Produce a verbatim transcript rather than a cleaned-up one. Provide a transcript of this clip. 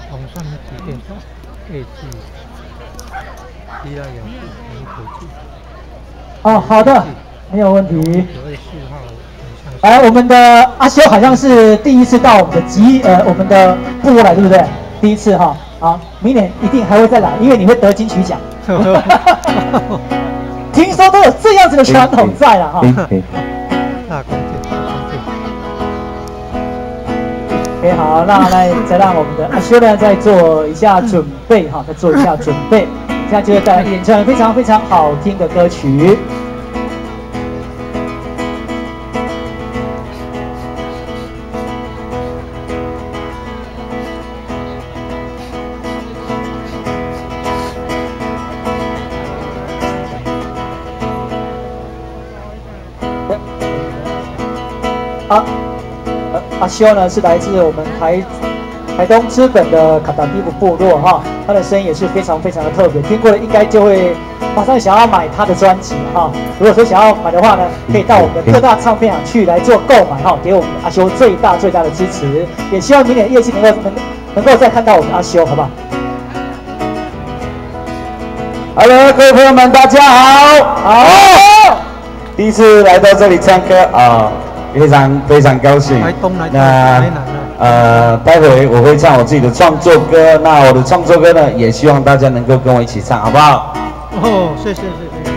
红山几点钟？可以去第二有门口去。 哦，好的，没有问题。 九月四号。 来，我们的阿修好像是第一次到我们的集呃我们的部落来，对不对？第一次哈，好，明年一定还会再来，因为你会得金曲奖。听说都有这样子的传统在了哈。 大空间，大空间。 OK， 好，那来再让我们的阿修呢再做一下准备哈，再做一下准备，现在就会带来演唱非常非常好听的歌曲。啊，呃，阿修呢是来自我们台台东知本的卡达蒂布部落哈，他的声音也是非常非常的特别，听过了应该就会马上想要买他的专辑哈。如果说想要买的话呢，可以到我们的各大唱片行去来做购买哈，给我们阿修最大最大的支持，也希望明年业绩能够能能够再看到我们阿修，好不好 ？Hello， 各位朋友们，大家好，好，第一次来到这里唱歌啊。非常非常高兴。那呃，待会我会唱我自己的创作歌。那我的创作歌呢，也希望大家能够跟我一起唱，好不好？ 哦，谢谢谢谢。